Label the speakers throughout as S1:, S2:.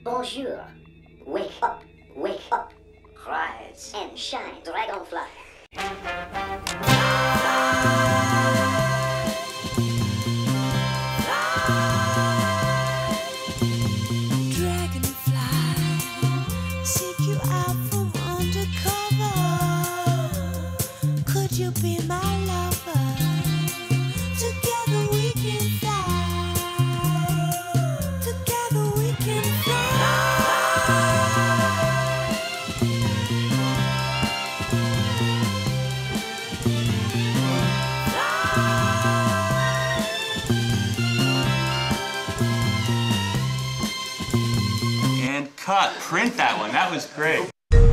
S1: Bonjour. Wake up, wake up. Rise and shine, dragonfly.
S2: Cut. Print that one. That was great.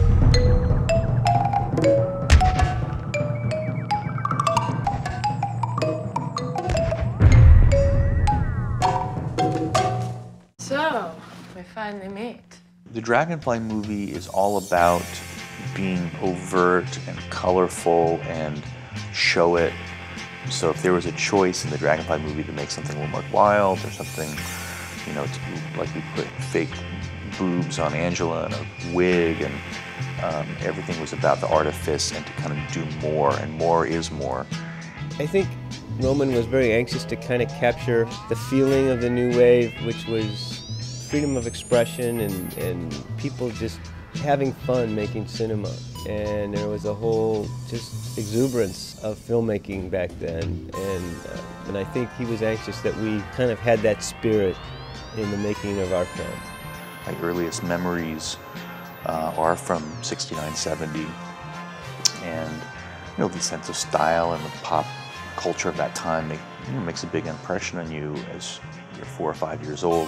S3: So, we finally meet.
S4: The Dragonfly movie is all about being overt and colorful and show it. So if there was a choice in the Dragonfly movie to make something a little more wild or something, you know, like we put fake boobs on Angela and a wig, and everything was about the artifice and to kind of do more, and more is more.
S5: I think Roman was very anxious to kind of capture the feeling of the new wave, which was freedom of expression and people just having fun making cinema. And there was a whole just exuberance of filmmaking back then, and I think he was anxious that we kind of had that spirit in the making of our film.
S4: My earliest memories are from '69, '70, and you know, the sense of style and the pop culture of that time makes a big impression on you as you're 4 or 5 years old.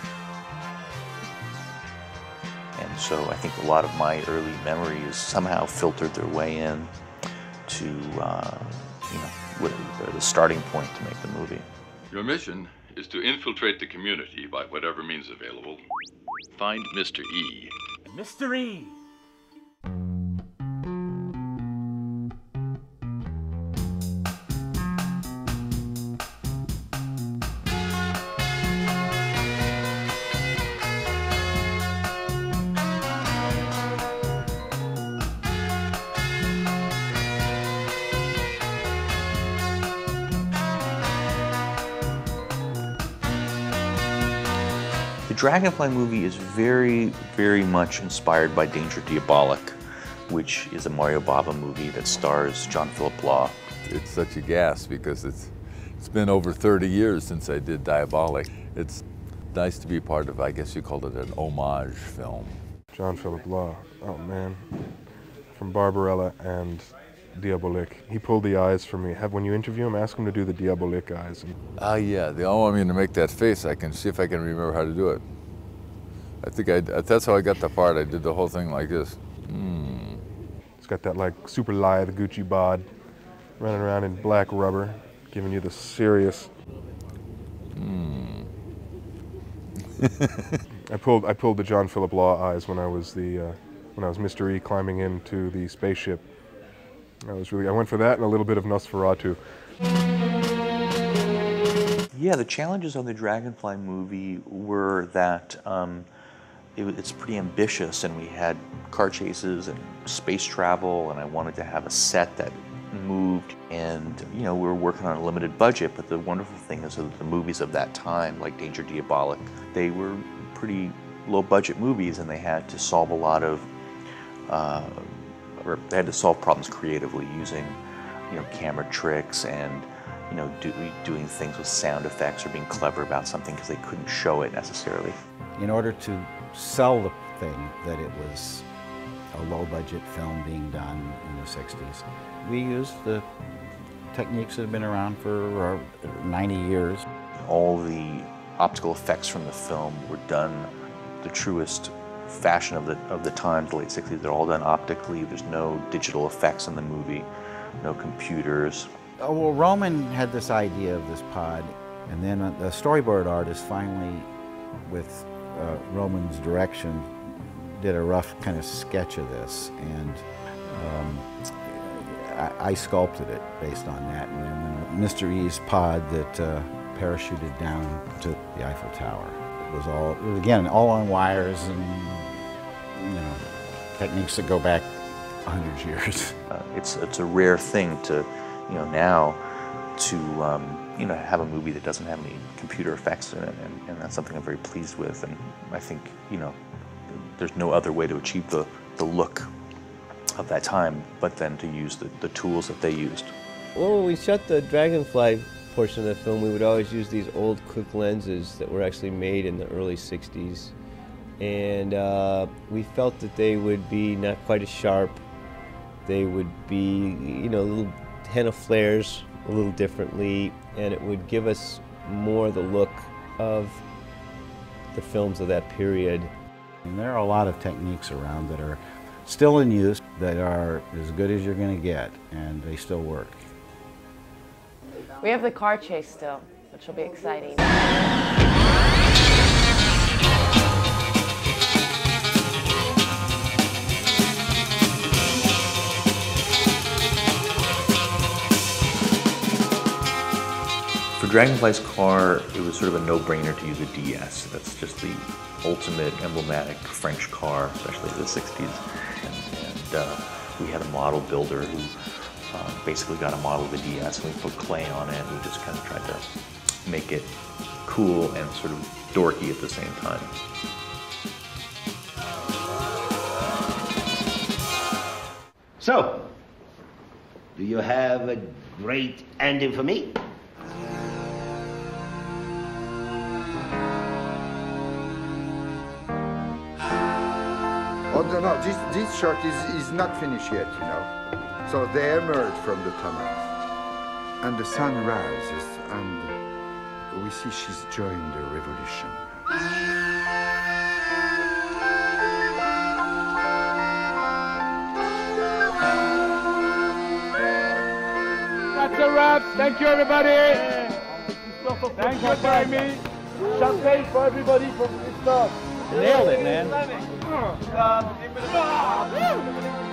S4: And so I think a lot of my early memories somehow filtered their way in to you know, the starting point to make the movie.
S6: Your mission is to infiltrate the community by whatever means available. Find Mr. E.
S2: Mr. E.
S4: The Dragonfly movie is very, very much inspired by Danger Diabolik, which is a Mario Bava movie that stars John Philip Law.
S7: It's such a gas because it's been over 30 years since I did Diabolik. It's nice to be part of, I guess you called it an homage film.
S8: John Philip Law, oh man, from Barbarella and Diabolik. He pulled the eyes for me. When you interview him, ask him to do the Diabolik eyes.
S7: Yeah, they all want me to make that face. I can see if I can remember how to do it. I think that's how I got the part. I did the whole thing like this.
S8: It's got that like super lithe Gucci bod, running around in black rubber, giving you the serious. I pulled the John Philip Law eyes when I was Mr. E climbing into the spaceship. I went for that and a little bit of Nosferatu.
S4: Yeah, the challenges on the Dragonfly movie were that it's pretty ambitious, and we had car chases and space travel, and I wanted to have a set that moved, and you know, we were working on a limited budget, but the wonderful thing is that the movies of that time, like Danger Diabolik, they were pretty low budget movies, and they had to solve a lot of or they had to solve problems creatively using, you know, camera tricks and, you know, doing things with sound effects or being clever about something because they couldn't show it necessarily.
S9: In order to sell the thing that it was a low-budget film being done in the 60s, we used the techniques that have been around for 90 years.
S4: All the optical effects from the film were done the truest fashion of the time, the late 60s. They're all done optically. There's no digital effects in the movie, no computers.
S9: Oh, well, Roman had this idea of this pod, and then the storyboard artist finally, with Roman's direction, did a rough kind of sketch of this, and I sculpted it based on that, and then Mr. E's pod that parachuted down to the Eiffel Tower. was all, again, all on wires and, you know, techniques that go back 100 years.
S4: It's a rare thing to, you know, now to, you know, have a movie that doesn't have any computer effects in it, and that's something I'm very pleased with. And I think, you know, there's no other way to achieve the look of that time, but then to use the tools that they used.
S5: Well, when we shot the Dragonfly portion of the film, we would always use these old quick lenses that were actually made in the early 60s. And we felt that they would be not quite as sharp. They would be, you know, little henna flares a little differently, and it would give us more the look of the films of that period.
S9: And there are a lot of techniques around that are still in use that are as good as you're going to get, and they still work.
S3: We have the car chase still, which will be exciting.
S4: For Dragonfly's car, it was sort of a no-brainer to use a DS. That's just the ultimate emblematic French car, especially in the 60s. And we had a model builder who basically got a model of a DS, and we put clay on it, and we just kind of tried to make it cool and sort of dorky at the same time.
S10: So, do you have a great ending for me?
S11: Oh, no, this shot is not finished yet, you know. So they emerge from the tunnel, and the sun rises, and we see she's joined the revolution.
S12: That's a wrap. Thank you, everybody. Thank you for me. Champagne for everybody for this stuff.
S5: Nailed it, man.